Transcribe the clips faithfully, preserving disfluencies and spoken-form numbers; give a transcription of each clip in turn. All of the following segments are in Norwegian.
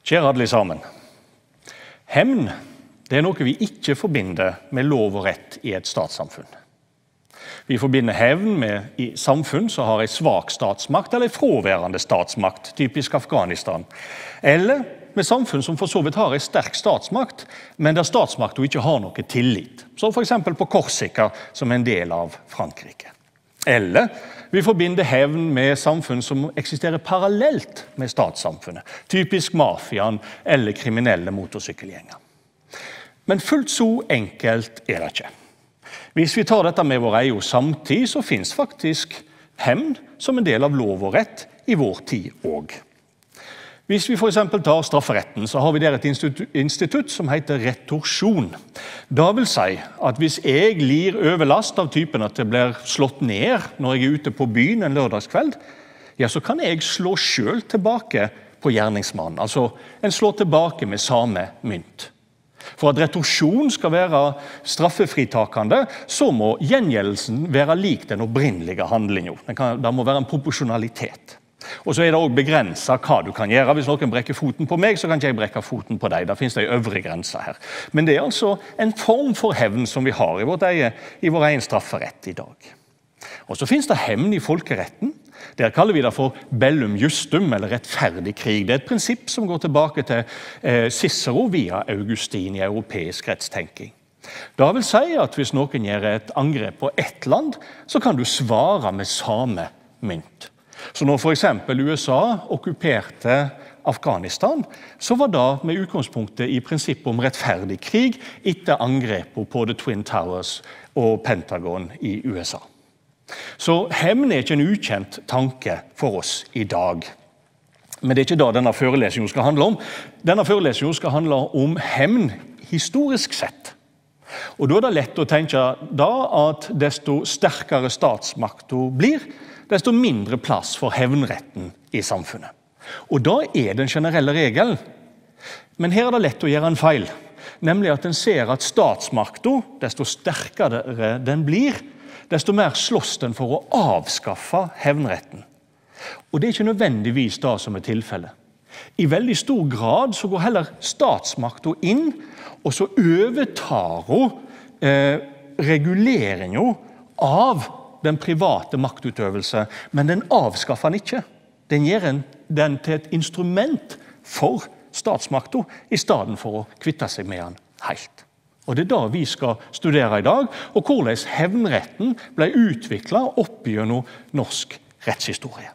Kjære alle sammen. Hevn, det er noe vi ikke forbinder med lov og rett i et statssamfunn. Vi forbinder hevn med i samfunn som har en svak statsmakt eller en fraværende statsmakt, typisk Afghanistan. Eller med samfunn som for så vidt har en sterk statsmakt, men der statsmakten ikke har noe tillit. Så for eksempel på Korsika, som er en del av Frankrike. Eller vi forbinder hevn med samfunn som eksisterer parallelt med statssamfunnet, typisk mafiaen eller kriminelle motorsykkelgjenger. Men fullt så enkelt er det ikke. Hvis vi tar dette med vår egen samtid, så finnes faktisk hevn som en del av lov og rett i vår tid også. Hvis vi for eksempel tar strafferetten, så har vi der et institutt som heter retorsjon. Det vil si at hvis jeg lir overlast av typen at det blir slått ned når jeg er ute på byen en lørdagskveld, ja, så kan jeg slå selv tilbake på gjerningsmannen. Altså, en slår tilbake med samme mynt. For at retorsjon skal være straffefritakende, så må gjengjeldelsen være lik den opprinnelige handlingen. Det må være en proporsjonalitet. Og så er det også begrenset hva du kan gjøre. Hvis noen brekker foten på meg, så kan ikke jeg brekke foten på deg. Da finnes det en øvre grense her. Men det er altså en form for hevn som vi har i, vårt eget, i vår egen strafferett i dag. Og så finnes det hevn i folkeretten. Der kaller vi det for bellum justum, eller rettferdig krig. Det er et prinsipp som går tilbake til eh, Cicero via Augustin i europeisk rettstenking. Det vil si at hvis noen gjør et angrep på ett land, så kan du svare med samme mynt. Så når for eksempel U S A okkuperte Afghanistan, så var det med utgangspunktet i prinsippet om rettferdig krig etter angrepet på The Twin Towers og Pentagon i U S A. Så hevn er ikke en ukjent tanke for oss i dag. Men det er ikke det denne forelesningen skal handle om. Denne forelesningen skal handle om hevn historisk sett. Og da er det lett å tenke da at desto sterkere statsmakten blir, desto mindre plass for hevnretten i samfunnet. Og da er den generelle regelen. Men her er det lett å gjøre en feil, nemlig at en ser at statsmakten, desto sterkere den blir, desto mer slåss den for å avskaffe hevnretten. Og det er ikke nødvendigvis det som er tilfellet. I veldig stor grad så går heller statsmakten inn, og så overtar hun eh, reguleringen av den private maktutøvelse, men den avskaffer den ikke. Den gjør den til et instrument for statsmakten, i stedet for å kvitte seg med den helt. Og det er det vi skal studere i dag, og hvordan hevnretten ble utviklet opp gjennom norsk rettshistorie.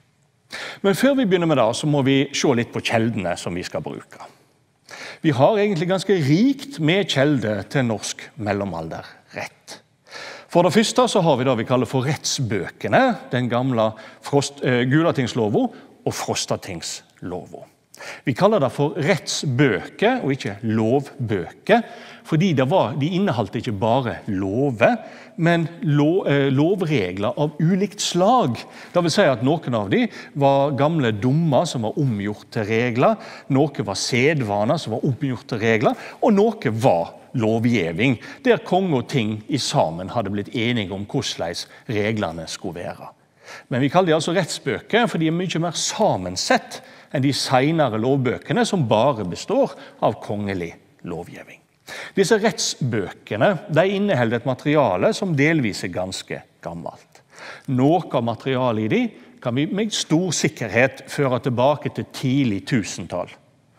Men før vi begynner med det, så må vi se litt på kjeldene som vi skal bruke. Vi har egentlig ganske rikt med kjelder til norsk mellomalderrett. For det første så har vi det vi kaller for rettsbøkene, den gamle Frost, eh, Gulatingsloven og Frostatingsloven. Vi kaller det for rettsbøker og ikke lovbøker, fordi det var, de inneholdt ikke bare lover, men lov, eh, lovregler av ulikt slag. Det vil si at noen av de var gamle dommer som var omgjort til regler, noe var sedvaner som var omgjort til regler, og noe var lovgivning, der konge og ting i sammen hadde blitt enige om hvordan reglene skulle være. Men vi kaller de altså rettsbøker, for de er mye mer sammensett enn de senere lovbøkene som bare består av kongelig lovgivning. Disse rettsbøkene de inneholder et materiale som delvis er ganske gammelt. Noe av materialet i de kan vi med stor sikkerhet føre tilbake til tidlig tusentall.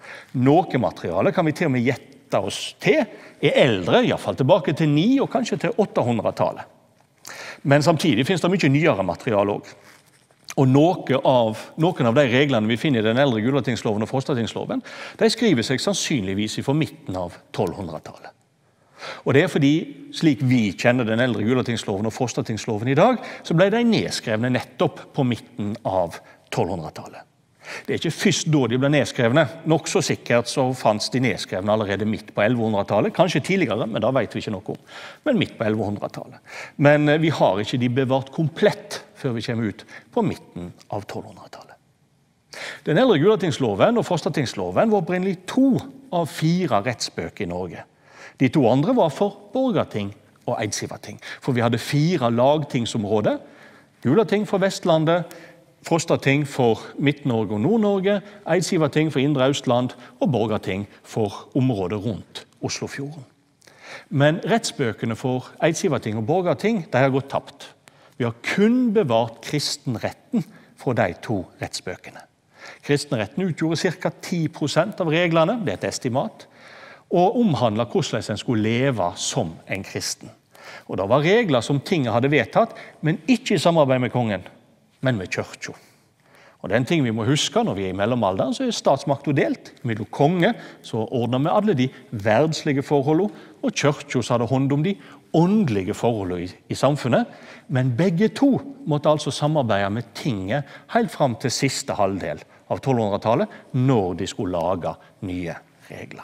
Noe materiale kan vi til og med gjette oss til er eldre, i hvert fall tilbake til ni og kanskje til åttehundretallet. Men samtidig finnes det mye nyere materiale også. Og noe av, noen av de reglene vi finner i den eldre Gulatingsloven og Frostatingsloven, de skriver seg sannsynligvis fra midten av tolvhundretallet. Og det er fordi, slik vi kjenner den eldre Gulatingsloven og Frostatingsloven i dag, så ble de nedskrevne nettopp på midten av tolvhundretallet. Det er ikke først da de ble nedskrevne. Nok så sikkert så fanns de nedskrevne allerede midt på ellevehundretallet. Kanskje tidligere, men det vet vi ikke noe om. Men midt på ellevehundretallet. Men vi har ikke de bevart komplett før vi kommer ut på midten av tolvhundretallet. Den eldre Gulatingsloven og Frostatingsloven var opprinnelig to av fire rettsbøker i Norge. De to andre var for borgerting og eidsiverting. For vi hadde fire lagtingsområder. Gulating for Vestlandet, Frostating for Midt-Norge og Nord-Norge, Eidsivating for Indre Østland og Borgarting for området rundt Oslofjorden. Men rettsbøkene for Eidsivating og Borgarting de har gått tapt. Vi har kun bevart kristenretten fra de to rettsbøkene. Kristenretten utgjorde ca. ti prosent av reglene, det er et estimat, og omhandlet hvordan en skulle leve som en kristen. Og det var regler som tinget hadde vedtatt, men ikke i samarbeid med kongen, men med kyrkja. Og det er en ting vi må huske når vi er i mellomalderen, så er statsmakten delt. Mellom konge så ordner vi alle de verdslige forholdene, og kyrkja så hadde hånd om de åndelige forholdene i, i samfunnet. Men begge to måtte altså samarbeide med tinget helt fram til siste halvdel av tolvhundretallet, når de skulle lage nye regler.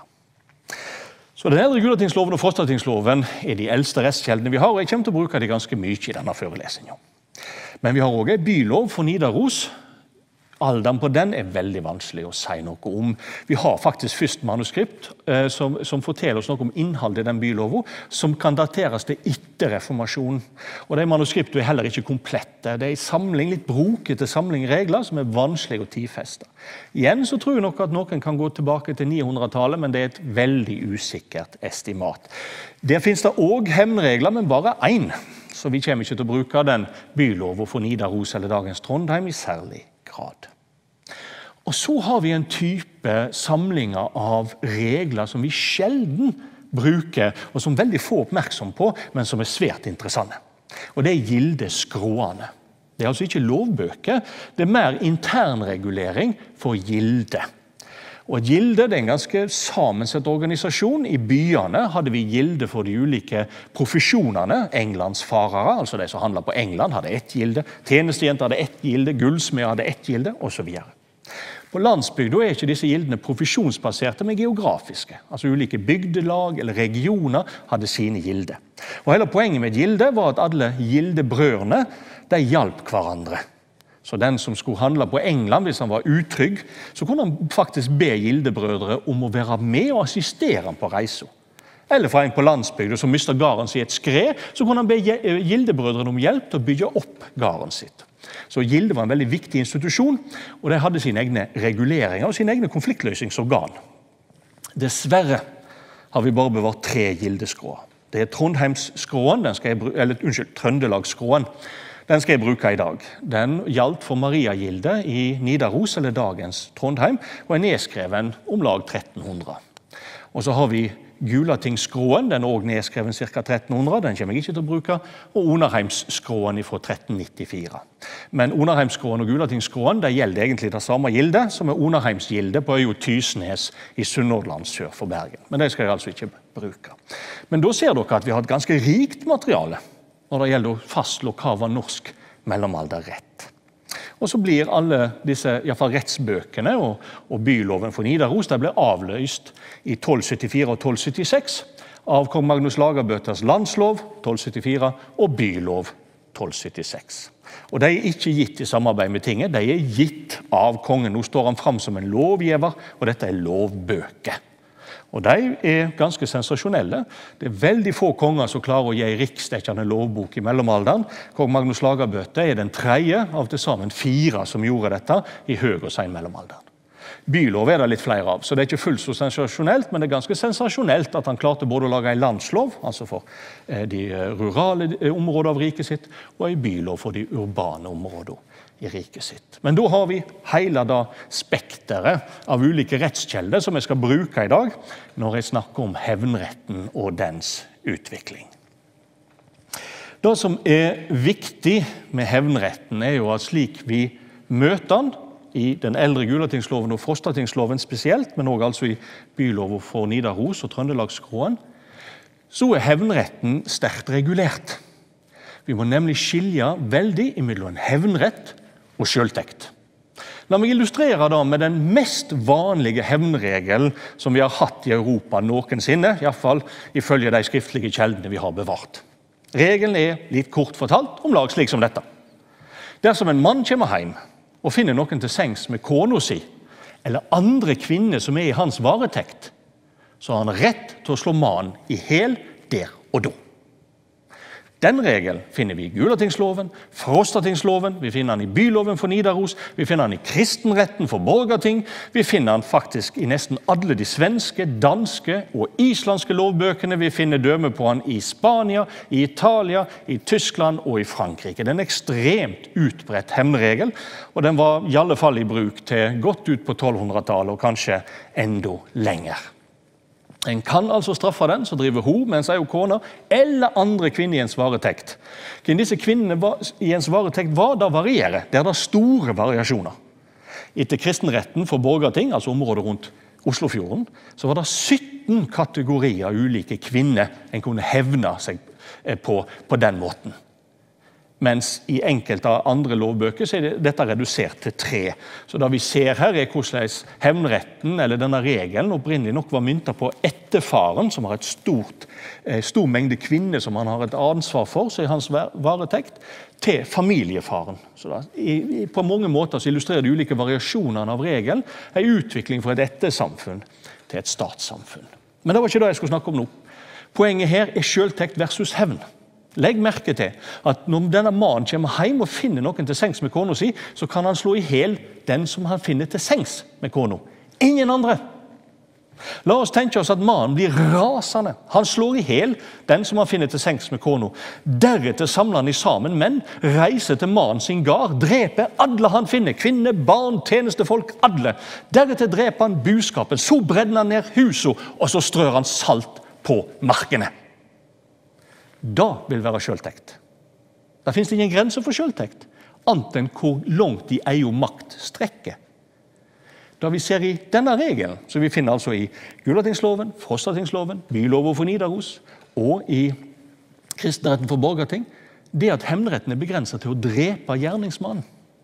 Så den eldre Gulatingsloven og Frostatingsloven er de eldste restkjeldene vi har, og jeg kommer til å bruke de ganske mye i denne forelesningen. Men vi har også en bylov for Nidaros. Alderen på den er veldig vanskelig å si noe om. Vi har faktisk først manuskript eh, som, som forteller oss noe om innholdet i den byloven, som kan dateres til etter reformasjonen. Og de manuskriptene er heller ikke komplette. Det er en samling, litt brokete samling regler som er vanskelig å tidfeste. Igjen så tror jeg nok at noen kan gå tilbake til nihundretallet, men det er et veldig usikkert estimat. Der finnes det også hevnregler, men bare én. Så vi kommer ikke til å bruke den byloven for Nidaros eller dagens Trondheim i særlig grad. Og så har vi en type samlinger av regler som vi sjelden bruker, og som veldig få er oppmerksom på, men som er svært interessante. Og det er gildeskråene. Det er altså ikke lovbøker, det er mer internregulering for gilde. Og gilde det er en ganske sammensett organisasjon. I byene hadde vi gilde for de ulike profesjonene. Englandsfarere, altså de som handler på England, hadde ett gilde. Tjenestejenter hadde ett gilde, gullsmed hadde ett gilde, og så videre. På landsbygda er ikke disse gildene profesjonsbaserte, men geografiske. Altså ulike bygdelag eller regioner hadde sine gilde. Og hele poenget med gilde var at alle gildebrødrene, de hjalp hverandre. Så den som skulle handle på England, hvis han var utrygg, så kunne han faktisk be gildebrødre om å være med og assistere han på reisen. Eller for en på landsbygda som mistet gården sin i et skred, så kunne han be gildebrødrene om hjelp til å bygge opp gården sitt. Så gilde var en veldig viktig institusjon, og de hadde sine egne reguleringer og sine egne konfliktløsningsorgan. Dessverre har vi bare bevart tre gildeskråer. Det er Trondheimsskråen, den skal jeg, eller unnskyld, Trøndelagsskråen. Den skal jeg bruke i dag. Den gjaldt for Mariagilde i Nidaros, eller dagens Trondheim, og er nedskreven om lag tretten hundre. Og så har vi Gulatingsskråen, den er også nedskreven ca. tretten hundre, den kommer jeg ikke til å bruke, og Onarheimsskråen fra tretten nittifire. Men Onarheimsskråen og Gulatingsskråen, det gjelder egentlig det samme gilde, som er Onarheimsgilde på øya Tysnes i Sunnhordland sør for Bergen. Men det skal jeg altså ikke bruke. Men da ser dere at vi har et ganske rikt materiale når det gjelder å fastslå hva var norsk mellomalderrett. Og så blir alle disse i hvert fall rettsbøkene og, og byloven for Nidaros de ble avløst i tolv syttifire og tolv syttiseks av kong Magnus Lagabøtes landslov tolv syttifire og bylov tolv syttiseks. Og de er ikke gitt i samarbeid med tinget, de er gitt av kongen. Nå står han fram som en lovgiver, og dette er lovbøker. Og de er ganske sensasjonelle. Det er veldig få konger som klarer å gi riksdekkende lovbok i mellomalderen. Kong Magnus Lagabøte er den tredje av til sammen fire som gjorde dette i høy og sen mellomalderen. Bylov er det litt flere av, så det er ikke fullt så sensasjonelt, men det er ganske sensasjonelt at han klarte både å lage en landslov, altså for de rurale områdene av riket sitt, og en bylov for de urbane områdene i riket sitt. Men da har vi hele da spekteret av ulike rettskjelder som jeg skal bruke i dag når jeg snakker om hevnretten og dens utvikling. Det som er viktig med hevnretten er jo at slik vi møter den i den eldre Gulatingsloven og Frostatingsloven spesielt, men også altså i byloven for Nidaros og Trøndelagsskråen, så er hevnretten sterkt regulert. Vi må nemlig skilje veldig imellom en hevnrett og selvtekt. La meg illustrere da med den mest vanlige hevnregelen som vi har hatt i Europa noensinne, i hvert fall ifølge de skriftlige kjeldene vi har bevart. Regelen er litt kort fortalt, om lag slik som dette. Dersom en mann kommer hjem og finner noen til sengs med kona si, eller andre kvinner som er i hans varetekt, så har han rett til å slå mannen i hel der og da. Den regelen finner vi i Gulatingsloven, Frostatingsloven, vi finner den i byloven for Nidaros, vi finner den i kristenretten for Borgarting, vi finner den faktisk i nesten alle de svenske, danske og islandske lovbøkene, vi finner dømme på den i Spania, i Italia, i Tyskland og i Frankrike. Det er en ekstremt utbredt hevnregel, og den var i alle fall i bruk til godt ut på tolvhundretallet og kanskje enda lenger. En kan altså straffe den som driver ho mens ei kone, eller andre kvinner i ens varetekt. Hvem disse kvinnene var, i ens varetekt var, da varierer. Det er da store variasjoner. Etter kristenretten for Borgarting, altså området rundt Oslofjorden, så var det sytten kategorier av ulike kvinner en kunne hevne seg på, på den måten. Mens i enkelte andre lovbøker så er dette redusert til tre. Så det vi ser her er hvordan hevnretten, eller denne regelen, opprinnelig nok var myntet på etterfaren, som har et stort, stor mengde kvinner som han har et ansvar for, så er hans varetekt, til familiefaren. Så da, i, på mange måter så illustrerer de ulike variasjonene av regelen en utvikling fra et ettersamfunn til et statssamfunn. Men det var ikke det jeg skulle snakke om nå. Poenget her er selvtekt versus hevn. Legg merke til at når denne mannen kommer hjem og finner noen til sengs med kona si, så kan han slå i hel den som han finner til sengs med kona. Ingen andre. La oss tenke oss at mannen blir rasende. Han slår i hel den som han finner til sengs med kona. Deretter samler han i sammen menn, reiser til mannen sin gard, dreper alle han finner, kvinner, barn, tjenestefolk, alle. Deretter dreper han buskapen, så brenner han ned huset, og så strør han salt på markene. Da vil være selvtekt. Da finnes det ingen grenser for selvtekt, annet enn hvor langt de egen makt strekker. Da vi ser i denne regelen, som vi finner altså i Gulatingsloven, Frostatingsloven, byloven for Nidaros og i kristenretten for Borgarting, det at hevnretten er begrenset til å drepe gjerningsmannen.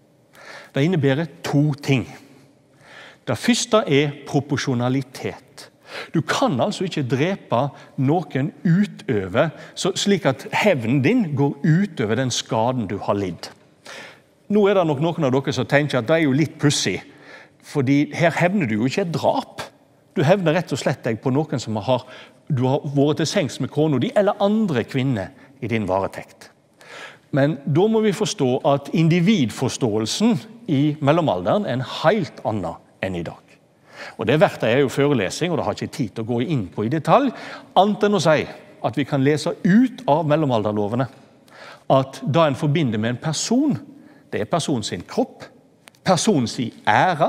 Det innebærer to ting. Det første er proporsjonalitet. Du kan altså ikke drepe noen utover, så slik at hevnen din går utover den skaden du har lidd. Nå er det nok noen av dere som tenker at det er jo litt pussig, fordi her hevner du jo ikke et drap. Du hevner rett og slett deg på noen som har, du har vært til sengs med kona di, eller andre kvinner i din varetekt. Men da må vi forstå at individforståelsen i mellomalderen er en helt annen enn i dag. Og det verdt er jo forelesning, og det har ikke tid til å gå inn på i detalj, annet enn å si at vi kan lese ut av mellomalderlovene at da en forbinder med en person, det er personen sin kropp, personen sin ære,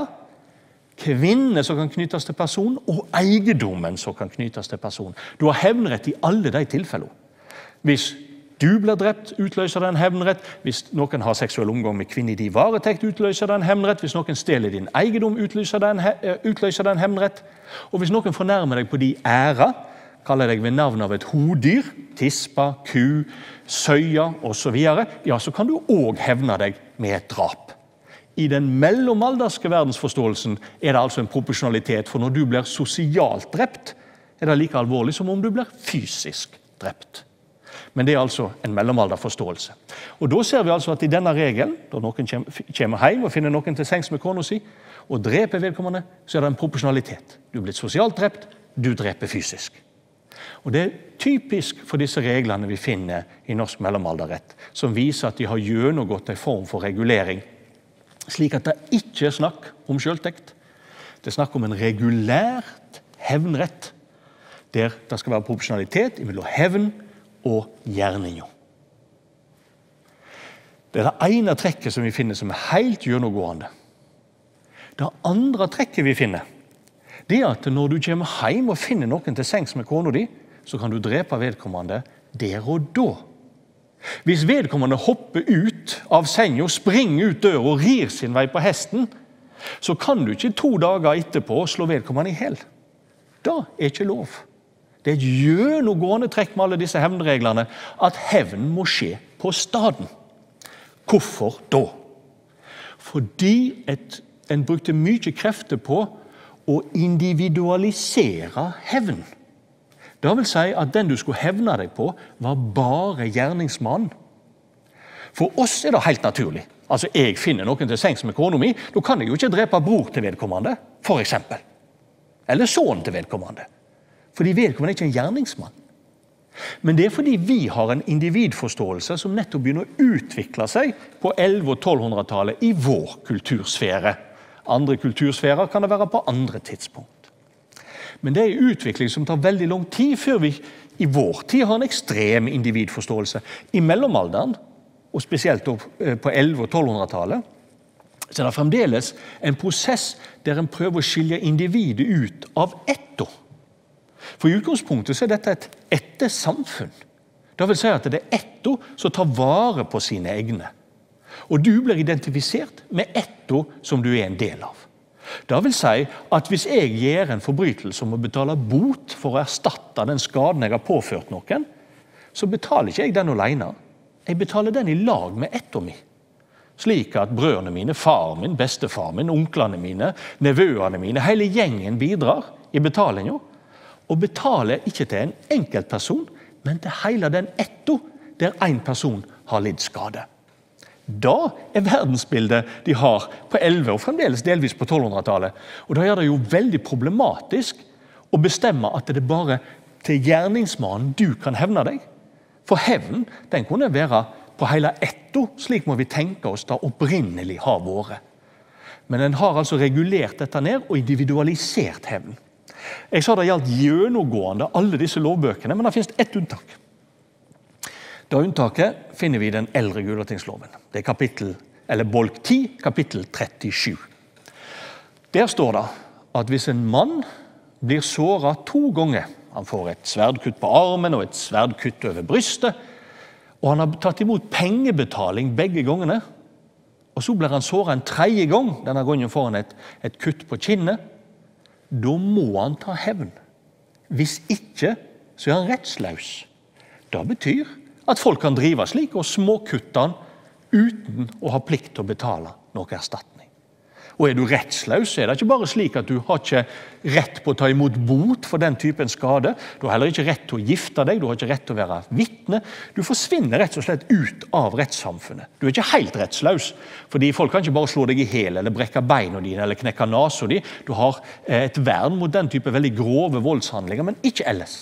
kvinner som kan knyttes til person, og eiendommen som kan knyttes til person. Du har hevnrett i alle de tilfellene. Hvis du blir drept, utløser det en hevnrett. Hvis noen har seksuell omgang med kvinner i din varetekt, utløser det en hevnrett. Hvis noen stjeler din eiendom, utløser det en, utløser det en hevnrett. Og hvis noen fornærmer deg på din ære, kaller deg ved navn av et hodyr, tispa, ku, søya og så videre, ja, så kan du også hevne deg med et drap. I den mellomalderske verdensforståelsen er det altså en proporsjonalitet, for når du blir sosialt drept, er det like alvorlig som om du blir fysisk drept. Men det er altså en mellomalderforståelse. Og da ser vi altså at i denne regelen, da noen kommer hjem og finner noen til sengs med kona si, og dreper vedkommende, så er det en proporsjonalitet. Du blir sosialt drept, du dreper fysisk. Og det er typisk for disse reglene vi finner i norsk mellomalderrett, som viser at de har gjennomgått en form for regulering, slik at det ikke er snakk om selvtekt. Det er snakk om en regulært hevnrett, der det skal være proporsjonalitet mellom hevn og gjerninga. Det er det ene trekket som vi finner som er helt gjennomgående. Det andre trekket vi finner, det er at når du kommer hjem og finner noen til sengs med kona di, så kan du drepe vedkommende der og da. Hvis vedkommende hopper ut av senga, springer ut døra og rir sin vei på hesten, så kan du ikke to dager etterpå slå vedkommende i hel. Det er ikke lov. Det er et gjennomgående trekk med alle disse hevnreglene at hevn må skje på staden. Hvorfor da? Fordi et, en brukte mye krefter på å individualisere hevn. Det vil si at den du skulle hevne deg på var bare gjerningsmannen. For oss er det helt naturlig. Altså, jeg finner noen til sengs med kona mi, da kan jeg jo ikke drepe bror til vedkommende, for eksempel. Eller sønnen til vedkommende. Fordi vedkommende er ikke en gjerningsmann. Men det er fordi vi har en individforståelse som nettopp begynner å utvikle seg på elleve- og tolvhundretallet i vår kultursfære. Andre kultursfærer kan det være på andre tidspunkt. Men det er en utvikling som tar veldig lang tid før vi i vår tid har en ekstrem individforståelse. I mellomalderen, og spesielt på elleve- og tolvhundretallet, så er det fremdeles en prosess der en prøver å skilje individet ut av etto. For i utgangspunktet så er dette et ettersamfunn. Det vil si at det er etto som tar vare på sine egne. Og du blir identifisert med etto som du er en del av. Det vil si at hvis jeg gjør en forbrytelse om å betale bot for å erstatte den skaden jeg har påført noen, så betaler ikke jeg den alene. Jeg betaler den i lag med etto mi. Slik at brødrene mine, far min, bestefar min, onklene mine, nevøene mine, hele gjengen bidrar i betalingen. Og betaler ikke til en enkelt person, men til hele den etto der en person har lidd skade. Da er verdensbildet de har på elleve og fremdeles delvis på tolvhundretallet. Og da er det jo veldig problematisk å bestemme at det er bare til gjerningsmannen du kan hevne deg. For hevn, den kunne være på hele etto, slik må vi tenke oss da opprinnelig har vært. Men den har altså regulert dette ned og individualisert hevn. Jeg sa det gjaldt gjennomgående alle disse lovbøkene, men det finnes ett unntak. Det unntaket finner vi i den eldre Gulatingsloven. Det er kapittel, eller bolk ti, kapittel trettisju. Der står det at hvis en mann blir såret to ganger, han får et sverdkutt på armen og et sverdkutt over brystet, og han har tatt imot pengebetaling begge gangene, og så blir han såret en tredje gang, denne gangen får han et, et kutt på kinnet, da må han ta hevn. Hvis ikke, så er han rettsløs. Det betyr at folk kan drive slik og småkutte han uten å ha plikt til å betale noe erstatning. Og er du rettsløs, så er det ikke bare slik at du har ikke rett på å ta imot bot for den typen skade. Du har heller ikke rett til å gifte deg, du har ikke rett til å være vitne. Du forsvinner rett og slett ut av rettssamfunnet. Du er ikke helt rettsløs, fordi folk kan ikke bare slå deg i hel, eller brekke beina dine, eller knekke nasen din. Du har et vern mot den type veldig grove voldshandlinger, men ikke ellers.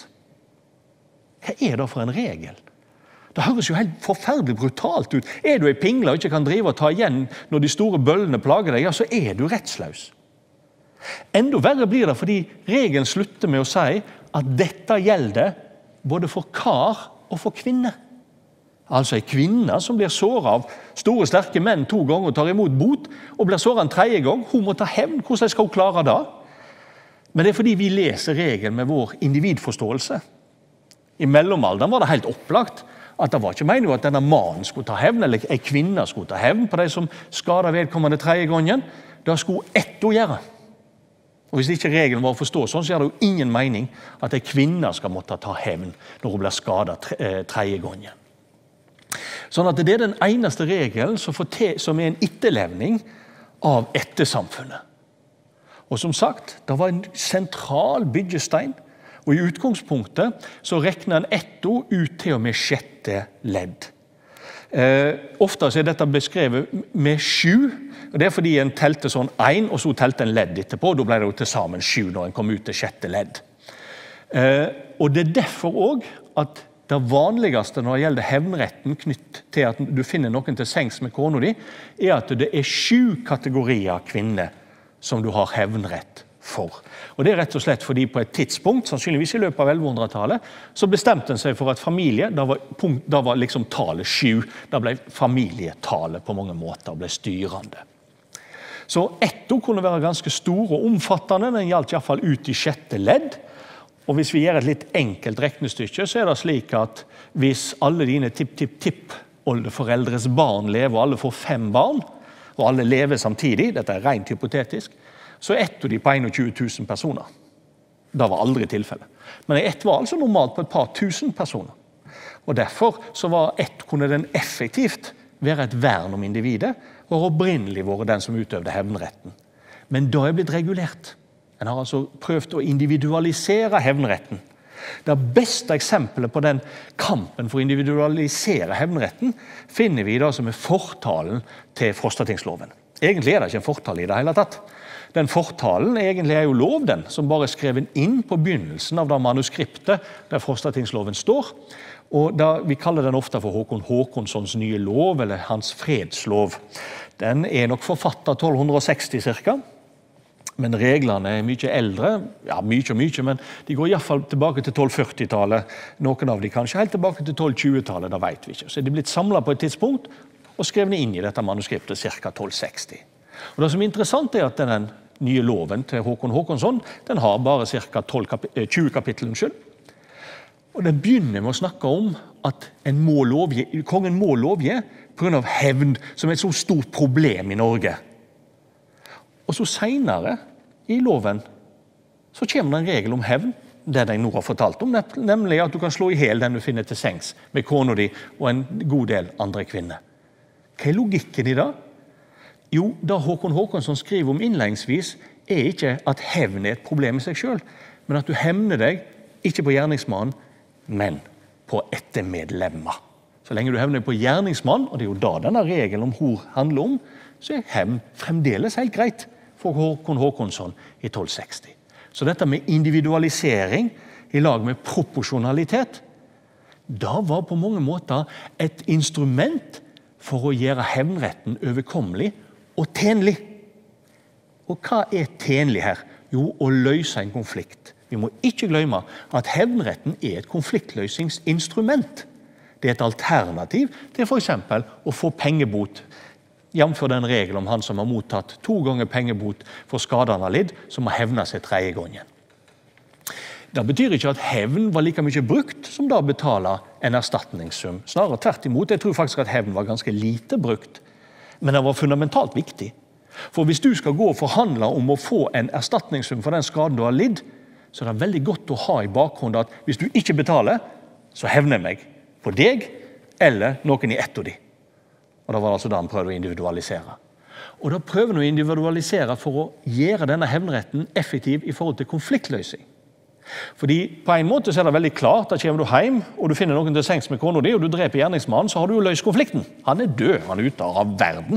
Hva er det for en regel? Det høres jo helt forferdelig brutalt ut. Er du en pingle og ikke kan drive og ta igjen når de store bøllene plager deg, ja, så er du rettsløs. Enda verre blir det fordi regelen slutter med å si at dette gjelder både for kar og for kvinne. Altså en kvinne som blir såret av store, sterke menn to ganger og tar imot bot, og blir såret en tredje gang, hun må ta hevn. Hvordan skal hun klare det? Men det er fordi vi leser regelen med vår individforståelse. I mellomalderen var det helt opplagt at det var ikke meningen at denne mannen skulle ta hevn, eller en kvinne skulle ta hevn på de som skadet vedkommende tredje gangen. Det skulle etto gjøre. Og hvis ikke regelen var å forstå sånn, så er det jo ingen mening at en kvinne skal måtte ta hevn når hun blir skadet tredje gangen. Sånn at det er den eneste regelen som, til, som er en etterlevning av ettersamfunnet. Og som sagt, det var en sentral byggestein. Og i utgangspunktet så rekner en etto ut til og med sjette ledd. Eh, ofte er dette beskrevet med sju, og det er fordi en telte sånn en, og så telte en ledd etterpå, og da ble det jo til sammen sju når en kom ut til sjette ledd. Eh, og det er derfor også at det vanligste når det gjelder hevnretten knytt til at du finner noen til sengs med kona di, er at det er sju kategorier kvinner som du har hevnrett for. Og det er rett og slett fordi på et tidspunkt, sannsynligvis i løpet av ellevehundretallet, så bestemte en seg for at familie, da var, punkt, da var liksom tallet sju, da ble familietallet på mange måter ble styrende. Så etto kunne være ganske stor og omfattende, den gjaldt i hvert fall ut i sjette ledd, og hvis vi gjør et litt enkelt regnestykke, så er det slik at hvis alle dine tipp-tipp-tipp-oldeforeldres barn lever, og alle får fem barn, og alle lever samtidig, dette er rent hypotetisk, så er ett av de på tjueen tusen personer. Det var aldri tilfellet. Men ett var altså normalt på et par tusen personer. Og derfor så var ett kunne den effektivt være et vern om individet, og opprinnelig vært den som utøvde hevnretten. Men da er blitt regulert. En har altså prøvd å individualisere hevnretten. Det beste eksempelet på den kampen for å individualisere hevnretten finner vi i det som er fortalen til Frostatingsloven. Egentlig er det ikke en fortale i det hele tatt. Den fortalen egentlig er jo lov, den, som bare er skrevet inn på begynnelsen av det manuskriptet der Frostatingsloven står. Og da, vi kaller den ofte for Håkon Håkonssons nye lov, eller hans fredslov. Den er nok forfattet tolv seksti cirka. Men reglene er mye eldre, ja mye og mye, men de går i hvert fall tilbake til tolv førti-tallet. Noen av de kanskje helt tilbake til tolv tjue-tallet, det vet vi ikke. Så de er blitt samlet på et tidspunkt og skrevet inn i dette manuskriptet cirka tolv seksti. Og det som er interessant er at den nye loven til Håkon Håkonsson, den har bare cirka tjue kapittel, unnskyld. Og den begynner med å snakke om at en må lovge, kongen må lovge på grunn av hevn, som er et så stort problem i Norge. Og så senere i loven så kommer det en regel om hevn, det jeg nå har fortalt om, nemlig at du kan slå i hel den du finner til sengs med kona di og en god del andre kvinner. Hva er logikken i det? Jo, da Håkon Håkonsson skriver om innledningsvis er ikke at hevn er et problem i seg selv, men at du hevner deg ikke på gjerningsmannen, men på ettermedlemmer. Så lenge du hevner deg på gjerningsmann, og det er jo da denne regelen om hor handler om, så er hevn fremdeles helt greit for Håkon Håkonsson i tolv seksti. Så dette med individualisering i lag med proporsjonalitet, da var på mange måter et instrument for å gjøre hevnretten overkommelig og tjenlig. Og hva er tjenlig her? Jo, å løse en konflikt. Vi må ikke glemme at hevnretten er et konfliktløsningsinstrument. Det er et alternativ til for eksempel å få pengebot, jf. den regel om han som har mottatt to ganger pengebot for skader han har lidd, som har hevnet seg tredje gangen. Det betyr ikke at hevn var like mye brukt som da betaler en erstatningssum. Snarere tvert imot, jeg tror faktisk at hevn var ganske lite brukt, men det var fundamentalt viktig. For hvis du skal gå og forhandle om å få en erstatningssum for den skaden du har lidd, så er det veldig godt å ha i bakgrunnen at hvis du ikke betaler, så hevner jeg meg på deg eller noen i ett av de. Og det var altså da han prøvde å individualisere. Og da prøver han å individualisere for å gjøre denne hevnretten effektiv i forhold til konfliktløsning. Fordi på en måte så er det veldig klart at kommer du hjem, og du finner noen til sengs med kona di, og du dreper gjerningsmannen, så har du jo løst konflikten. Han er død, han er ute av verden.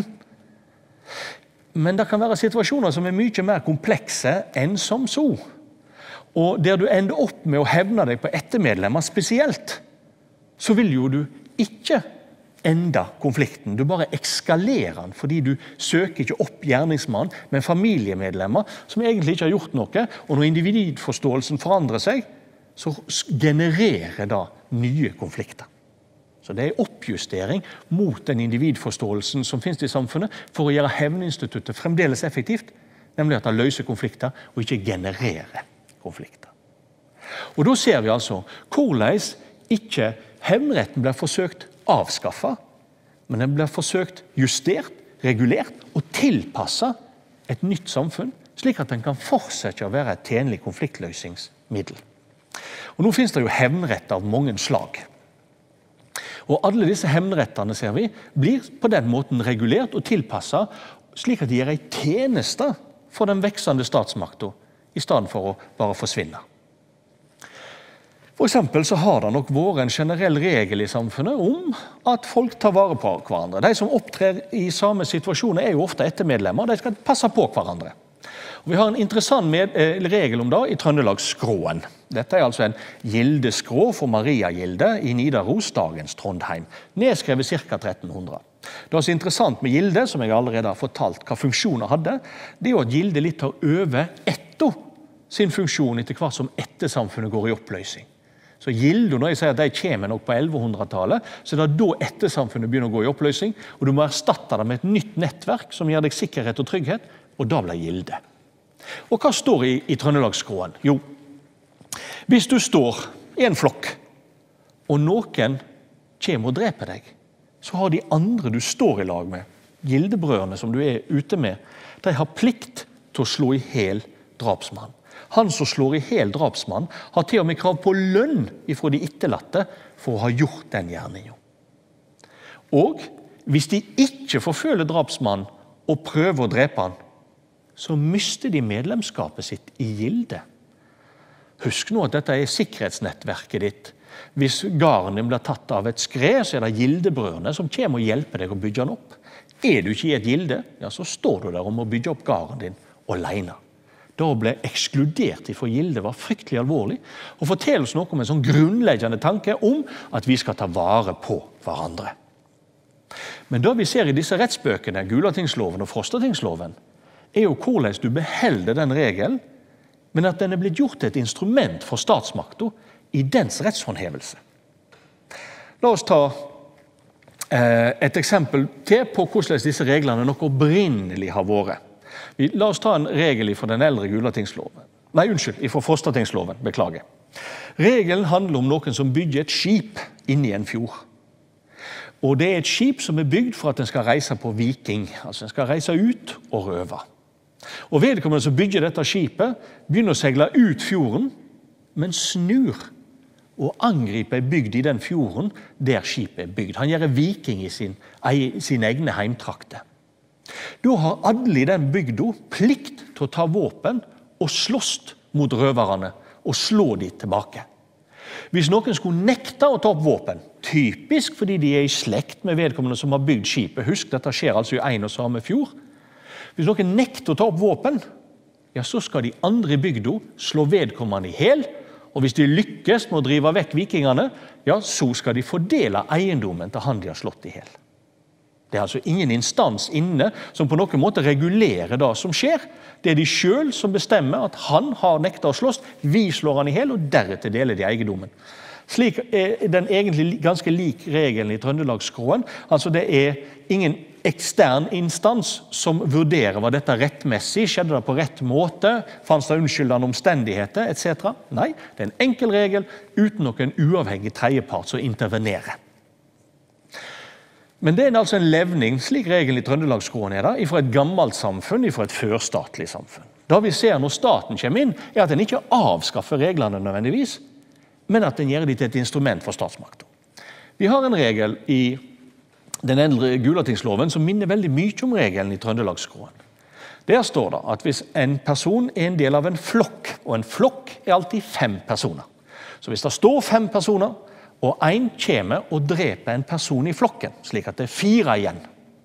Men det kan være situasjoner som er mye mer komplekse enn som så. Og der du ender opp med å hevne deg på ettermedlemmer spesielt, så vil jo du ikke enda konflikten. Du bare ekskalerer den, fordi du søker ikke opp gjerningsmannen, men familiemedlemmer som egentlig ikke har gjort noe, og når individforståelsen forandrer seg, så genererer da nye konflikter. Så det er oppjustering mot den individforståelsen som finnes i samfunnet, for å gjøre hevninstituttet fremdeles effektivt, nemlig at det løser konflikter, og ikke genererer konflikter. Og da ser vi altså hvordan ikke hevnretten blir forsøkt avskaffet, men den blir forsøkt justert, regulert og tilpasset et nytt samfunn, slik at den kan fortsette å være et tjenlig konfliktløsningsmiddel. Og nå finnes det jo hevnrett av mange slag. Og alle disse hevnrettene, ser vi, blir på den måten regulert og tilpasset, slik at de gjør en tjeneste for den veksende statsmakten, i stedet for å bare forsvinne. For eksempel så har det nok vært en generell regel i samfunnet om at folk tar vare på hverandre. De som opptrer i samme situasjoner er jo ofte ettermedlemmer, de skal passe på hverandre. Og vi har en interessant med, eh, regel om det i Trøndelagsskråen. Dette er altså en gildeskrå for Maria-gilde i Nidaros, dagens Trondheim, nedskrevet ca. tretten hundre. Det er også interessant med gilde, som jeg allerede har fortalt hva funksjoner hadde, det er jo at gilde litt tar over etter sin funksjon etter hvert som ettersamfunnet går i oppløsning. Så gilde, når jeg sier at de kommer nok på ellevehundretallet, så er det da ettersamfunnet begynner å gå i oppløsning, og du må erstatte det med et nytt nettverk som gir deg sikkerhet og trygghet, og da blir gilde. Og hva står i, i Trøndelagsskråen? Jo, hvis du står i en flokk, og noen kommer og dreper deg, så har de andre du står i lag med, gildebrødrene som du er ute med, de har plikt til å slå i hel drapsmann. Han som slår i hel drapsmann har til og med krav på lønn ifra de etterlatte for å ha gjort den gjerningen. Og hvis de ikke forfølger drapsmann og prøver å drepe han, så mister de medlemskapet sitt i gilde. Husk nå at dette er sikkerhetsnettverket ditt. Hvis gården din blir tatt av et skred, så er det gildebrødrene som kommer og hjelper deg å bygge den opp. Er du ikke i et gilde, ja, så står du der om å bygge opp gården din alene. Da ble ekskludert fra gildet var fryktelig alvorlig, og forteller oss noe om en sånn grunnleggende tanke om at vi skal ta vare på hverandre. Men det vi ser i disse rettsbøkene, Gulatingsloven og Frostatingsloven, er jo hvordan du beholder den regelen, men at den er blitt gjort til et instrument for statsmakten i dens rettshåndhevelse. La oss ta eh, et eksempel til på hvordan disse reglene noe opprinnelig har vært. Vi, la oss ta en regel fra den eldre Gulatingsloven. Nei, unnskyld, fra Frostatingsloven, beklager. Regelen handler om noen som bygger et skip inni en fjord. Og det er et skip som er bygd for at den skal reise på viking, altså den skal reise ut og røve. Og vedkommende som bygger dette skipet begynner å segle ut fjorden, men snur og angriper en bygd i den fjorden der skipet er bygd. Han gjør viking i sin, sin egne heimtrakter. Da har alle i den bygda plikt til å ta våpen og slåss mot røverne og slå de tilbake. Hvis noen skulle nekte å ta opp våpen, typisk fordi de er i slekt med vedkommende som har bygd skipet, husk dette skjer altså i en og samme fjord, hvis noen nekter å ta opp våpen, ja, så skal de andre i bygda slå vedkommende i hel, og hvis de lykkes med å drive vekk vikingene, ja, så skal de fordele eiendommen til han de har slått i hel. Det er altså ingen instans inne som på noen måte regulerer det som skjer. Det er de selv som bestemmer at han har nektet å slåss, vi slår han i hel, og deretter deler de eiendommen. Slik er den egentlig ganske lik regelen i Trøndelagskroen. Altså det er ingen ekstern instans som vurderer hva dette rettmessig, skjedde det på rett måte, fanns det unnskyldende omstendigheter, et cetera. Nei, det er en enkel regel uten noen uavhengig tredjepart som intervenerer. Men det er altså en levning, slik regelen i Trøndelagskroen er da, fra et gammelt samfunn, fra et førstatlig samfunn. Det vi ser når staten kommer inn, er at den ikke avskaffer reglene nødvendigvis, men at den gjør det til et instrument for statsmakten. Vi har en regel i den eldre Gulatingsloven som minner veldig mye om regelen i Trøndelagskroen. Der står det at hvis en person er en del av en flokk, og en flokk er alltid fem personer. Så hvis det står fem personer, og en kommer og dreper en person i flokken, slik at det er fire igjen,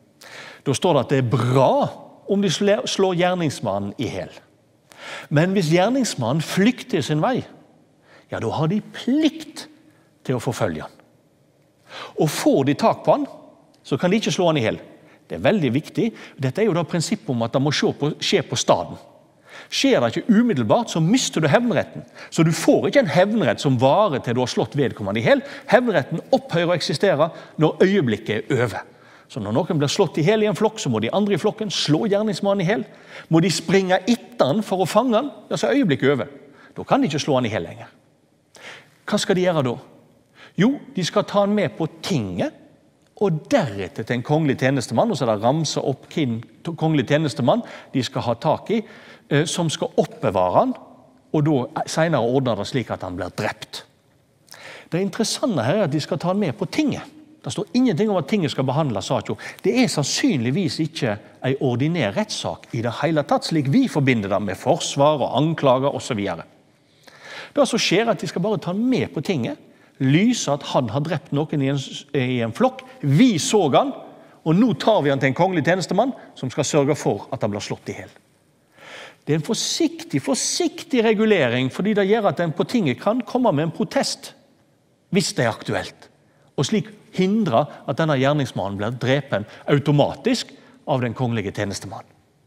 da står det at det er bra om de slår gjerningsmannen i hel. Men hvis gjerningsmannen flykter sin vei, ja, da har de plikt til å forfølge han. Og får de tak på han, så kan de ikke slå han i hel. Det er veldig viktig. Dette er jo da prinsippet om at det må skje på, skje på staden. Skjer det ikke umiddelbart, så mister du hevnretten. Så du får ikke en hevnrett som varer til du har slått vedkommende i hel. Hevnretten opphøyer å eksistere når øyeblikket er over. Så når noen blir slått i hel i en flokk, så må de andre i flokken slå gjerningsmannen i hel. Må de springe etter han for å fange han, ja, så er øyeblikket over. Da kan de ikke slå han i hel lenger. Hva skal de gjøre da? Jo, de skal ta han med på tinget, og deretter til en kongelig tjenestemann, og så er det ramset opp hvem kongelig tjenestemann de skal ha tak i, som skal oppbevare han, og da senere ordner det slik at han blir drept. Det interessante her er at de skal ta han med på tinget. Det står ingenting om at tinget skal behandle saken. Det er sannsynligvis ikke en ordinær rettssak i det hele tatt, slik vi forbinder det med forsvar og anklager og så videre. Det som skjer er at de skal bare ta han med på tinget, lyse at han har drept noen i en, i en flokk. Vi så han, og nå tar vi han til en kongelig tjenestemann som skal sørge for at han blir slått i hel. Det er en forsiktig, forsiktig regulering, fordi det gjør at en på tinget kan komme med en protest, hvis det er aktuelt. Og slik hindre at denne gjerningsmannen blir drepen automatisk av den kongelige tjenestemann.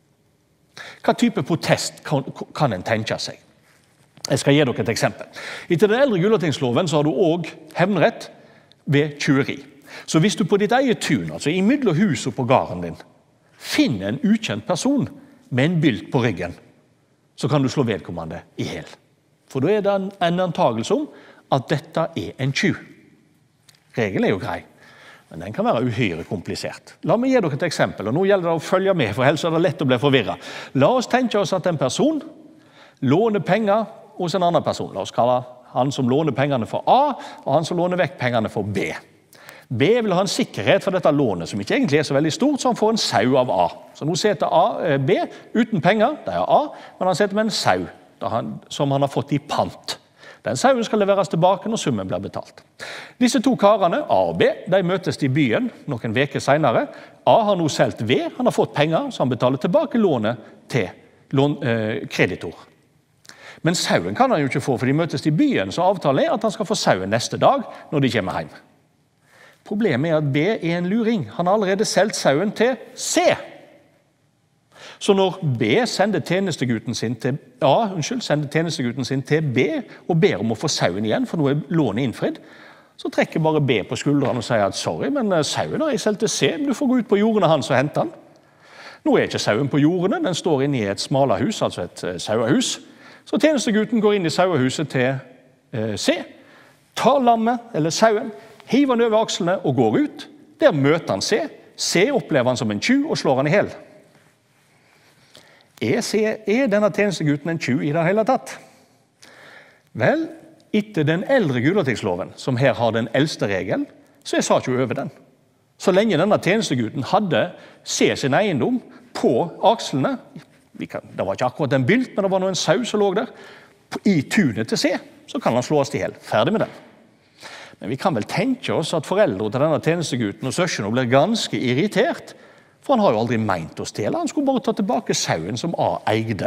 Hva type protest kan, kan en tenke seg? Jeg skal gi dere et eksempel. I den eldre Gulatingsloven så har du også hevnrett ved tjuveri. Så hvis du på ditt eget tun, altså i mellom huset på gården din, finner en ukjent person med en bylt på ryggen, så kan du slå vedkommende i hel. For da er det en, en antagelse om at dette er en tjuv. Regelen er jo grei, men den kan være uhyre komplisert. La meg gi dere et eksempel, og nå gjelder det å følge med, for ellers er det lett å bli forvirret. La oss tenke oss at en person låner penger hos en annen person. La oss kalle han som låner pengene for A, og han som låner vekk pengene for B. B vil ha en sikkerhet for dette lånet, som ikke egentlig er så veldig stort, så han får en sau av A. Så nå setter A, B uten penger, det er A, men han setter med en sau han, som han har fått i pant. Den sauen skal leveres tilbake når summen blir betalt. Disse to karene, A og B, de møtes i byen noen veker senere. A har nå solgt ved, han har fått penger, så han betaler tilbake lånet til lån, eh, kreditor. Men sauen kan han jo ikke få, for de møtes i byen, så avtalen er at han skal få sauen neste dag når de kommer hjem. Problemet er at B er en luring. Han har allerede solgt sauen til C. Så når B sender tjenestegutten sin til A, unnskyld, sender tjenestegutten sin til B og ber om å få sauen igjen, for nå er lånet innfridd, så trekker bare B på skuldrene og sier at sorry, men sauen har jeg solgt til C, du får gå ut på jordene hans og hente den. Nå er ikke sauen på jordene, den står inne i et smalahus, altså et sauehus. Så tjenestegutten går inn i sauehuset til C, tar lammet eller sauen, hiver den over akslene og går ut. Der møter han C. C opplever han som en tjuv og slår han i hel. Er, C, er denne tjenestegutten en tjuv i det hele tatt? Vel, etter den eldre Gulatingsloven, som her har den eldste regelen, så er saken over den. Så lenge denne tjenestegutten hadde C sin eiendom på akslene, det var ikke akkurat en bylt, men det var noe en sau som lå der, i tunet til C, så kan han slås til hel. Ferdig med den. Men vi kan vel tenke oss at foreldre til denne tjenestegutten og søskene blir ganske irritert, for han har jo aldri meint å stjele, han skulle bare ta tilbake sauen som A eide.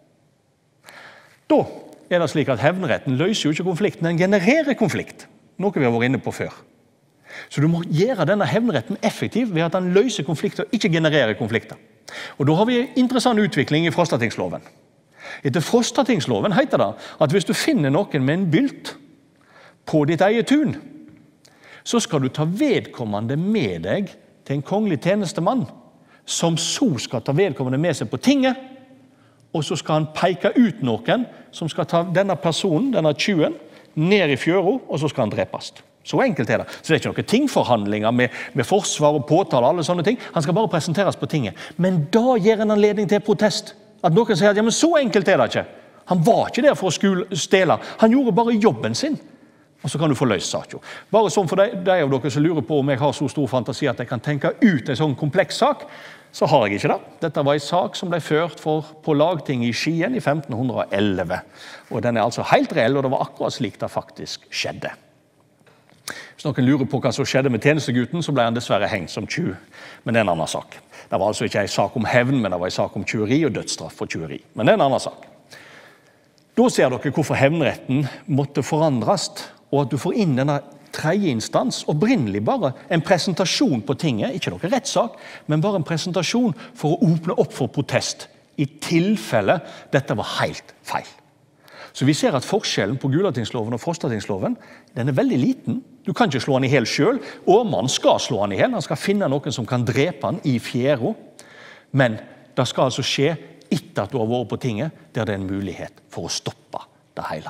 Da er det slik at hevnretten løser jo ikke konflikten, den genererer konflikt, noe vi har vært inne på før. Så du må gjøre denne hevnretten effektiv ved at han løser konflikter og ikke genererer konflikter. Og da har vi en interessant utvikling i Frostatingsloven. Etter Frostatingsloven heter det at hvis du finner noen med en bylt på ditt eget tun, så skal du ta vedkommende med deg til en kongelig tjenestemann, som så skal ta vedkommende med seg på tinget, og så skal han peke ut noen som skal ta denne personen, denne tjuven, ned i fjøra, og så skal han drepes. Så enkelt er det. Så det er ikke noen tingforhandlinger med, med forsvar og påtale, alle sånne ting. Han skal bare presenteres på tinget. Men da gir en anledning til protest. At noen sier at ja, men så enkelt er det ikke. Han var ikke der for å stjele. Han gjorde bare jobben sin. Og så kan du få løst saken. Bare sånn for de, de av dere som lurer på om jeg har så stor fantasi at jeg kan tenke ut en sånn kompleks sak, så har jeg ikke det. Dette var en sak som ble ført for, på lagting i Skien i femten elleve. Og den er altså helt reell, og det var akkurat slik det faktisk skjedde. Hvis noen lurer på hva som skjedde med tjenestegutten, så ble han dessverre hengt som tjuv. Men det er en annen sak. Det var altså ikke en sak om hevn, men det var en sak om tjuveri og dødsstraff for tjuveri. Men det er en annen sak. Da ser dere hvorfor hevnretten måtte forandres, og at du får inn denne tredje instans, opprinnelig bare en presentasjon på tinget, ikke noe rettssak, men bare en presentasjon for å åpne opp for protest, i tilfelle dette var helt feil. Så vi ser at forskjellen på Gulatingsloven og Frostatingsloven, den er veldig liten. Du kan ikke slå han i hel selv, og man skal slå han i hel, han skal finne noen som kan drepe han i fjæra, men det skal altså skje etter at du har vært på tinget, der det er en mulighet for å stoppe det hele.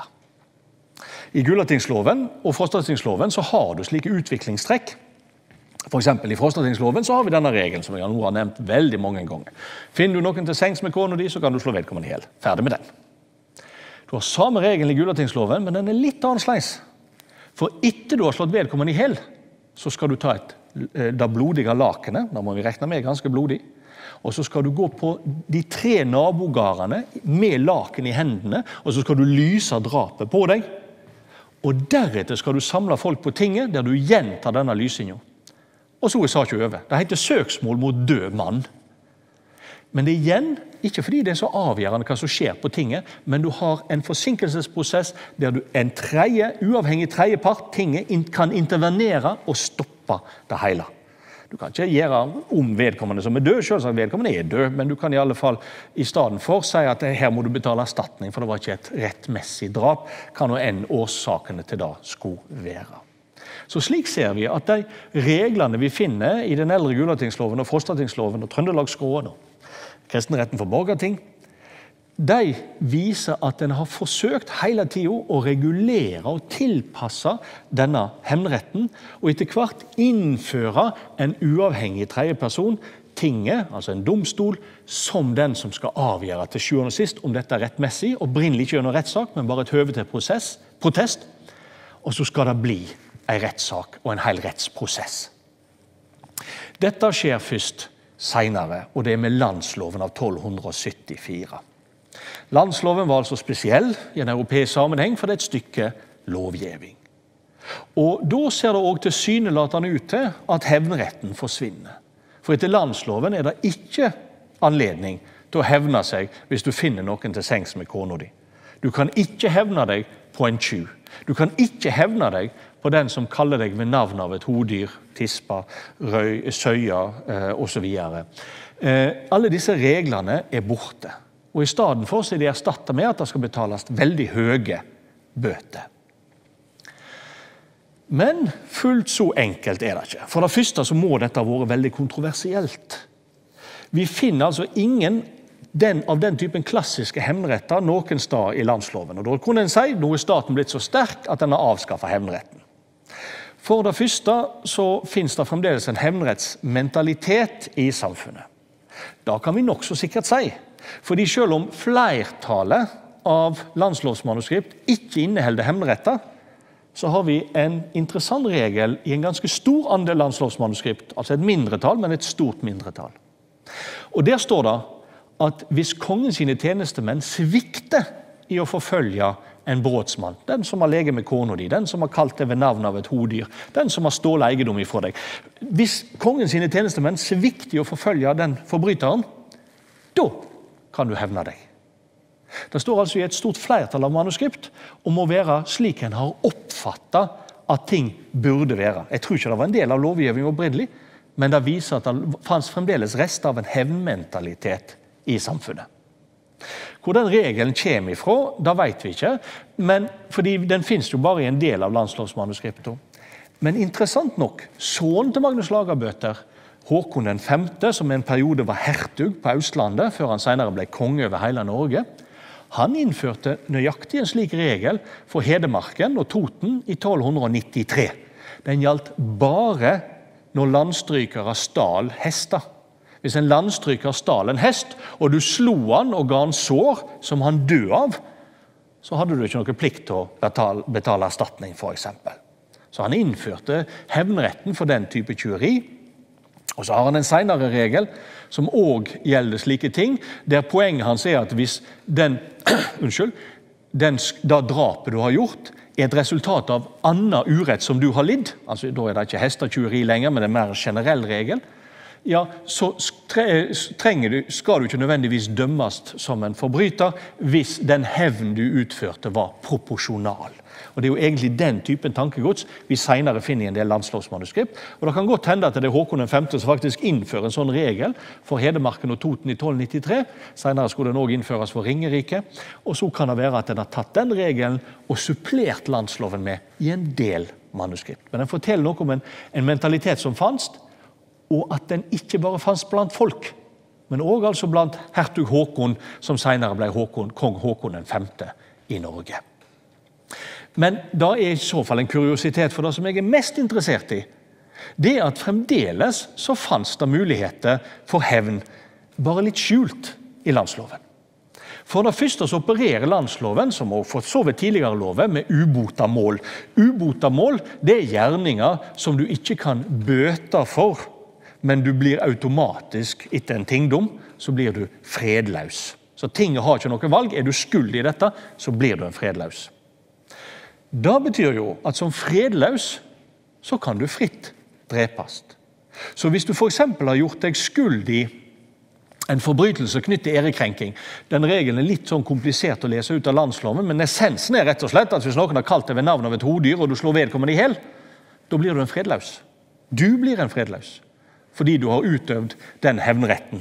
I Gulatingsloven og Frostatingsloven så har du slike utviklingstrekk. For eksempel i Frostatingsloven så har vi denne regelen som jeg nå har nevnt veldig mange ganger. Finner du noen til sengs med kona di, så kan du slå vedkommende i hel. Ferdig med den. Du har samme regel i Gulatingsloven, men den er litt annerledes. For etter du har slått vedkommende i hel, så skal du ta et, det blodige lakenet, da må vi regne med ganske blodig, og så skal du gå på de tre nabogardene med laken i hendene, og så skal du lyse drapet på deg, og deretter skal du samle folk på tinget, der du gjentar denne lysingen. Og så er saken over. Det heter søksmål mot død mann. Men det er igjen, ikke fordi det er så avgjørende hva som skjer på tinget, men du har en forsinkelsesprosess der du en tredje, uavhengig tredjepart, tinget kan intervenere og stoppe det hele. Du kan ikke gjøre om vedkommende som er død, selvsagt vedkommende er død, men du kan i alle fall i stedet for si at her må du betale erstatning, for det var ikke et rettmessig drap, kan jo en årsakene til det skulle være. Så slik ser vi at de reglene vi finner i den eldre Gulatingsloven og Frostatingsloven og Trøndelagsrådet og kristenretten for borgerting, de viser at en har forsøkt hele tiden å regulere og tilpasse denne hevnretten, og etter hvert innføre en uavhengig tredjeperson, tinget, altså en domstol, som den som skal avgjøre til sjuende og sist om dette er rettmessig, og opprinnelig ikke gjøre noen rettssak, men bare et høve til prosess, protest, og så skal det bli en rettssak og en hel rettsprosess. Dette skjer først senere, og det er med landsloven av tolv syttifire. Landsloven var altså spesiell i en europeisk sammenheng, for det er et stykke lovgivning. Og da ser det også tilsynelatende ut til at hevnretten forsvinner. For etter landsloven er det ikke anledning til å hevne seg hvis du finner noen til sengs med kona di. Du kan ikke hevne deg på en tjuv. Du kan ikke hevne deg på den som kaller deg ved navn av et hodyr, tispa, røy, søya eh, og så videre. Eh, alle disse reglene er borte. Og i stedet for så er de erstattet med at det skal betales veldig høye bøter. Men fullt så enkelt er det ikke. For det første så må dette ha vært veldig kontroversielt. Vi finner altså ingen den, av den typen klassiske hevnretter noen sted i landsloven. Og da kunne en si, nå er staten blitt så sterk at den har avskaffet hevnretten. For det første så finnes det fremdeles en hevnrettsmentalitet i samfunnet. Da kan vi nok så sikkert si. Fordi selv om flertallet av landslovsmanuskript ikke inneholder hevnretter, så har vi en interessant regel i en ganske stor andel landslovsmanuskript, altså et mindretall, men et stort mindretall. Og der står det at hvis kongen sine tjenestemenn svikter i å forfølge en brotsmann, den som har lege med kona di, den som har kalt deg ved navn av et hodyr, den som har stålet eiendom ifra deg. Hvis kongen sine tjenestemenn svikter i å forfølge den forbryteren, da kan du hevne deg. Det står altså i et stort flertall av manuskript om å være slik en har oppfattet at ting burde være. Jeg tror ikke det var en del av lovgivningen opprinnelig, men det viser at det fanns fremdeles rest av en hevnmentalitet i samfunnet. Hvor den regelen kommer ifra, det vet vi ikke, men fordi den finnes jo bare i en del av landslovsmanuskriptet. Men interessant nok, sønnen til Magnus Lagabøter, Håkon den femte, som en periode var hertug på Østlandet, før han senere ble konge over hele Norge, han innførte nøyaktig en slik regel for Hedemarken og Toten i tolv nittitre. Den gjaldt bare når landstrykere stal hester. Hvis en landstryker stal en hest, og du slo han og ga han sår som han døde av, så hadde du ikke noe plikt til å betale, betale erstatning, for eksempel. Så han innførte hevnretten for den type tjuveri. Og så har han en senere regel som også gjelder slike ting, der poenget hans er at hvis den, unnskyld, den, da drapet du har gjort er et resultat av annen urett som du har lidd, altså da er det ikke hestetjuveri lenger, men det er mer en generell regel, ja, så trenger du, skal du ikke nødvendigvis dømmes som en forbryter hvis den hevn du utførte var proporsjonal. Og det er jo egentlig den typen tankegods vi senere finner i en del landslovsmanuskript. Og det kan godt hende at det er Håkon den femte som faktisk innfører en sånn regel for Hedemarken og Toten i tolv nittitre. Senere skulle den også innføres for Ringerike. Og så kan det være at den har tatt den regelen og supplert landsloven med i en del manuskript. Men den forteller noe om en, en mentalitet som fanns, og at den ikke bare fanns blant folk, men også altså blant hertug Håkon, som senere ble Håkon, kong Håkon den femte i Norge. Men da er i så fall en kuriositet for det som jeg er mest interessert i. Det er at fremdeles så fanns det muligheter for hevn, bare litt skjult i landsloven. For det første så opererer landsloven, som også fått så ved tidligere lover, med ubotamål. Ubotamål, det er gjerninger som du ikke kan bøte for, men du blir automatisk etter en tingdom, så blir du fredløs. Så tinget har ikke noe valg. Er du skyldig i dette, så blir du en fredløs. Det betyr jo at som fredløs så kan du fritt drepast. Så hvis du for eksempel har gjort deg skyldig en forbrytelse knyttet til ærekrenking, den regelen er litt sånn komplisert å lese ut av landsloven, men essensen er rett og slett at hvis noen har kalt deg ved navn av et hodyr og du slår vedkommende i hel, da blir du en fredløs. Du blir en fredløs, fordi du har utøvd den hevnretten.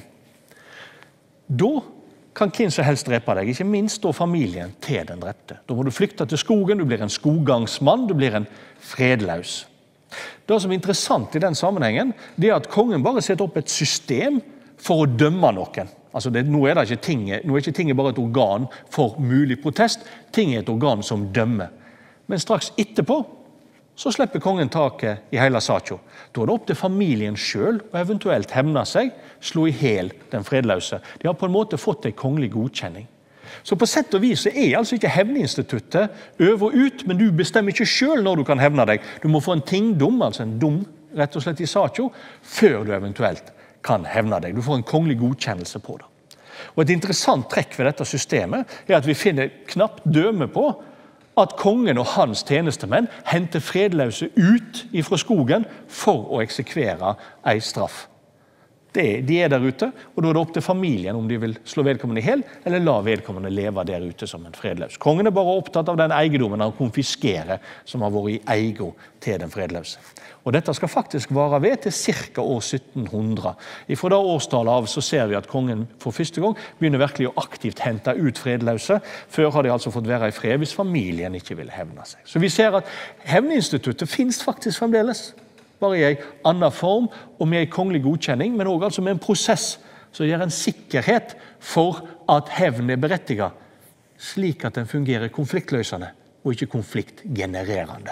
Da kan hvem som helst drepe deg, ikke minst da familien til den drepte. Da må du flykte til skogen, du blir en skoggangsmann, du blir en fredløs. Det som er interessant i den sammenhengen, det er at kongen bare setter opp et system for å dømme noen. Altså det, nå, er det ikke tinget, nå er ikke tinget bare et organ for mulig protest, tinget er et organ som dømmer. Men straks etterpå, så slipper kongen taket i hele saken. Da er det opp til familien selv å eventuelt hevne seg, slå i hel den fredløse. De har på en måte fått en kongelig godkjenning. Så på sett og vis så er altså ikke hevneinstituttet over og ut, men du bestemmer ikke selv når du kan hevne deg. Du må få en tingdom, altså en dom rett og slett i saken, før du eventuelt kan hevne deg. Du får en kongelig godkjennelse på det. Og et interessant trekk ved dette systemet er at vi finner knapt døme på at kongen og hans tjenestemenn henter fredløse ut fra skogen for å eksekvere en straff. De er der ute, og da er det opp til familien om de vil slå vedkommende i hel, eller la vedkommende leve der ute som en fredløs. Kongen er bare opptatt av den eiendommen han konfiskerer, som har vært i eigo til den fredløse. Og dette skal faktisk vare ved til cirka år sytten hundre. Fra da årstallet av så ser vi at kongen for første gang begynner virkelig å aktivt hente ut fredløse. Før har de altså fått være i fred hvis familien ikke vil hevne seg. Så vi ser at hevninstituttet finnes faktisk fremdeles. Bare i en annen form og med en kongelig godkjenning, men også altså med en prosess som gir en sikkerhet for at hevn er berettiget, slik at den fungerer konfliktløsende og ikke konfliktgenererende.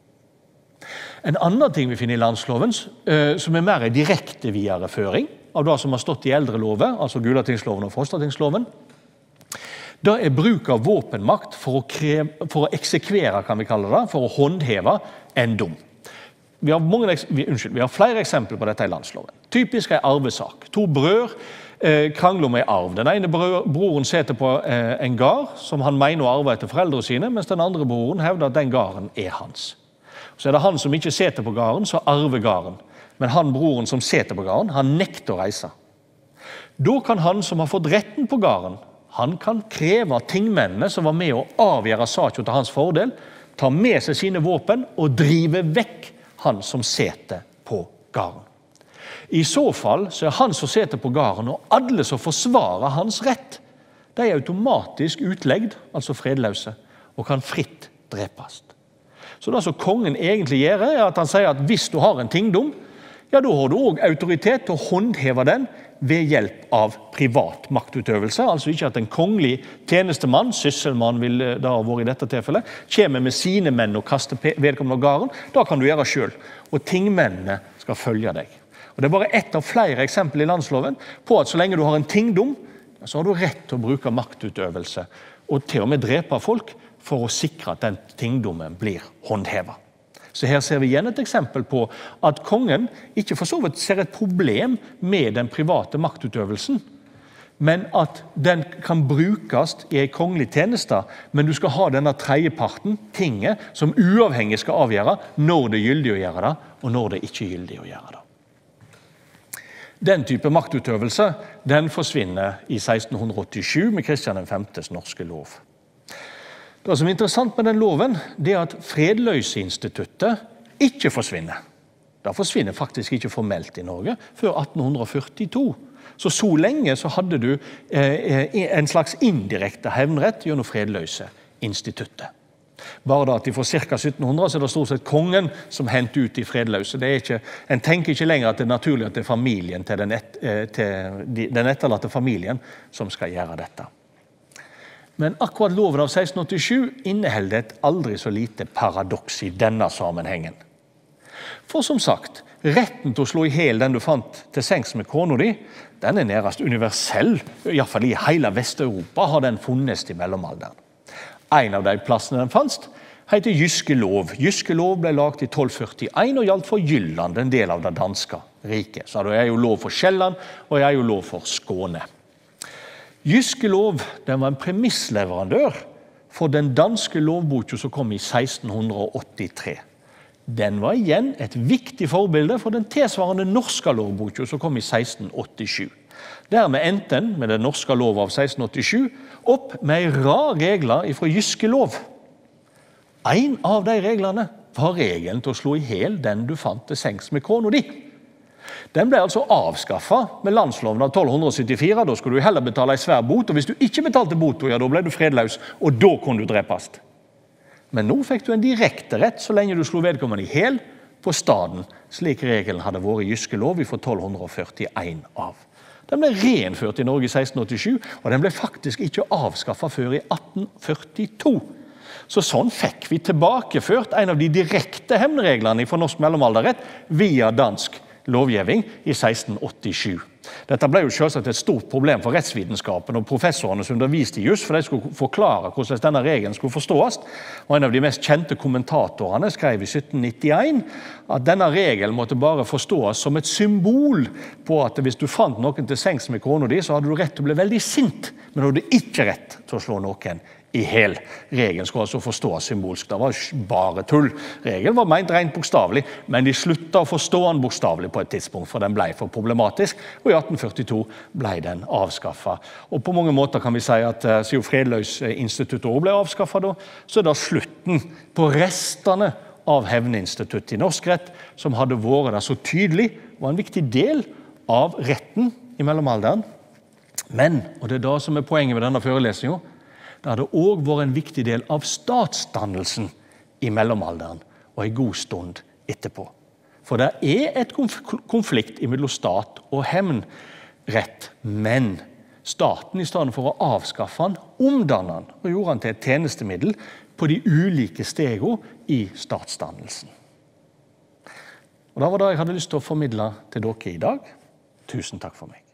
En annen ting vi finner i landsloven, som er mer en direkte videreføring av det som har stått i eldre lover, altså Gulatingsloven og Frostatingsloven, det er bruk av våpenmakt for å, kreve, for å eksekvere, kan vi kalle det, for å håndheve en dom. Vi har, mange, vi, unnskyld, vi har flere eksempler på dette i landsloven. Typisk er arvesak. To brød eh, krangler om en arv. Den ene brød, broren setter på eh, en gard som han mener å arve etter foreldre sine, mens den andre broren hevder at den garden er hans. Så er det han som ikke setter på garden, så arver garden. Men han broren som setter på garden, han nekter å reise. Da kan han som har fått retten på garden, han kan kreve tingmennene som var med å avgjøre saken til hans fordel, ta med seg sine våpen og drive vekk han som seter på garden. I så fall så er han som seter på garden og alle som forsvarer hans rett, de er automatisk utlegd, altså fredløse, og kan fritt drepast. Så det som kongen egentlig gjør er at han sier at hvis du har en tingdom, ja, da har du også autoritet til å håndheve den ved hjelp av privat maktutøvelse, altså ikke at en kongelig tjenestemann, sysselmann vil det ha vært i dette tilfellet, kommer med sine menn og kaster vedkommende av garden, da kan du gjøre selv, og tingmennene skal følge deg. Og det er bare ett av flere eksempler i landsloven på at så lenge du har en tingdom, så har du rett til å bruke maktutøvelse, og til og med drepe folk for å sikre at den tingdommen blir håndhevet. Så her ser vi igjen et eksempel på at kongen ikke for så vidt ser et problem med den private maktutøvelsen, men at den kan brukes i en kongelig tjeneste, men du skal ha denne tredjeparten, tinget, som uavhengig skal avgjøre når det er gyldig å gjøre det, og når det ikke er gyldig å gjøre det. Den type maktutøvelse, den forsvinner i seksten åttisju med Kristian den femtes norske lov. Det som er interessant med den loven, det er at fredløseinstituttet ikke forsvinner. Det forsvinner faktisk ikke formelt i Norge før atten førtito. Så så lenge så hadde du eh, en slags indirekte hevnrett gjennom fredløseinstituttet. Bare da at fra cirka sytten hundre så er det stort sett kongen som henter ut de fredløse. Det er ikke, en tenker ikke lenger at det er naturlig at det er familien til den, et, til den etterlatte familien som skal gjøre dette. Men akkurat loven av seksten åttisju inneholder et aldri så lite paradoks i denne sammenhengen. For som sagt, retten til å slå i hel den du fant til sengs med kona di, den er nærmest universell, i hvert fall i hele Vest-Europa har den funnes i mellomalderen. En av de plassene den fanns heter Jyske lov. Jyske lov ble laget i tolv førtien og gjaldt for Jylland, en del av det danske riket. Så det er jo lov for Sjælland, og det er jo lov for Skåne. Jyske lov, den var en premissleverandør for den danske lovboken som kom i seksten åttitre. Den var igjen et viktig forbilde for den tilsvarende norske lovboken som kom i seksten åttisju. Dermed endte den med den norske lov av seksten åttisju opp med en rad regler fra Jyske lov. En av de reglene var regelen til å slå i hel den du fant til sengs med kona di. Den ble altså avskaffet med landsloven av tolv syttifire, da skulle du heller betale en svær bot, og hvis du ikke betalte boten, ja, da ble du fredløs, og da kunne du drepast. Men nå fikk du en direkte rett så lenge du slo vedkommende i hel på staden, slik regelen hadde vært i Jyske lov fra tolv førtien av. Den ble reinnført i Norge i seksten åttisju, og den ble faktisk ikke avskaffet før i atten førtito. Så sånn fikk vi tilbakeført en av de direkte hevnreglene fra norsk mellomalderrett via dansk lovgivning i seksten åttisju. Dette ble jo selvsagt et stort problem for rettsvitenskapen og professorene som underviste i jus, for de skulle forklare hvordan denne regelen skulle forstås. Og en av de mest kjente kommentatorene skrev i sytten nittien at denne regelen måtte bare forstås som et symbol på at hvis du fant noen til sengs med kona di, så hadde du rett til å bli veldig sint, men du hadde ikke rett til å slå noen i hel. Regelen skulle altså forstås symbolsk. Det var bare tull. Regelen var ment rent bokstavelig, men de sluttet å forstå den bokstavelig på et tidspunkt, for den ble for problematisk, og i atten førtito ble den avskaffet. Og på mange måter kan vi si at siden fredløs-instituttet også ble avskaffet da, så er det slutten på restene av hevninstituttet i norsk rett, som hadde vært der så tydelig, var en viktig del av retten i mellomalderen. Men, og det er det som er poenget med denne forelesningen, det hadde også vært en viktig del av statsdannelsen i mellomalderen, og en god stund etterpå. For det er et konflikt mellom stat og hevnrett, men staten i stedet for å avskaffe den, omdannet den, og gjorde den til et tjenestemiddel på de ulike stegene i statsdannelsen. Og det var det jeg hadde lyst til å formidle til dere i dag. Tusen takk for meg.